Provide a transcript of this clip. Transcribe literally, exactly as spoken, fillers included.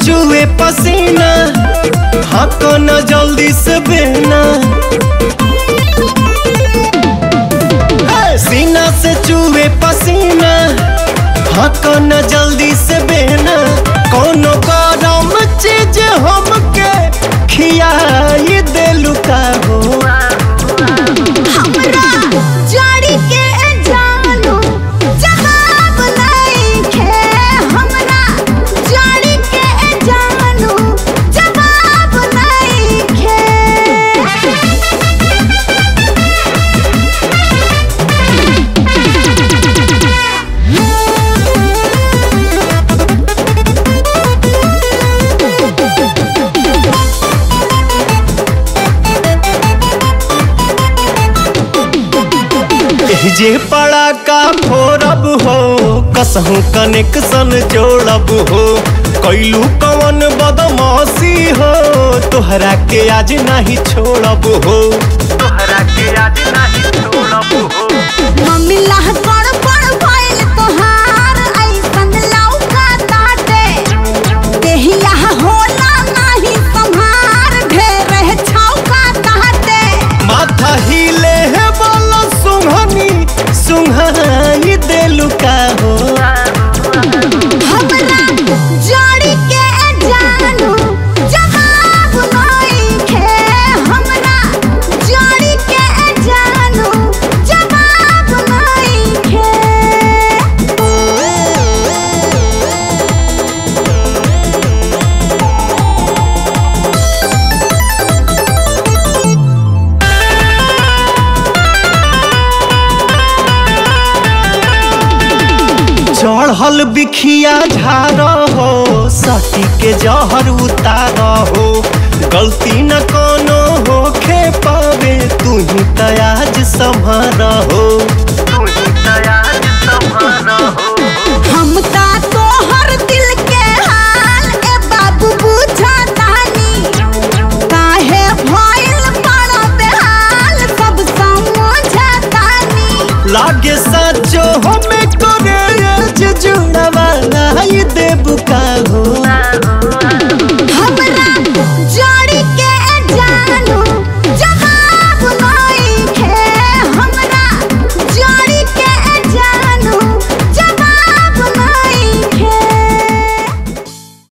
चूहे पसीना, हाँ न जल्दी से बहना। सीना से चूहे पसीना, हाँ न जल्दी से बहना। कोनो गरम चीज हमके खियाई देलू का हो। हमरा जड़ी के जानू जवाब नइखे, हमरा जड़ी के जानू जवाब नइखे। जे पड़ा का फोरब हो, कसहूं कनेक्शन जोड़ब हो। कैलू कवन बदमाशी हो, तोहरा के आज नहीं छोड़ब हो। तोहरा के आज नहीं छोड़ब हो। मम्मी लाह पड़ पड़ भइल तोहार ऐसन लौका ताटे। देहिया होला नहीं संभार, ढेर छौका ताटे। माथा हिले है बोलो सुंघनी, सुंघाई देलू का हो। हमरा जड़ी के जानू जवाब नइखे, हमरा जड़ी के जानू जवाब नइखे। चढ़ल बिखिया झार हो, सटी के जहर उतार हो। गलती न कोनो होखे पावे, तू ही तयाज संभार हो।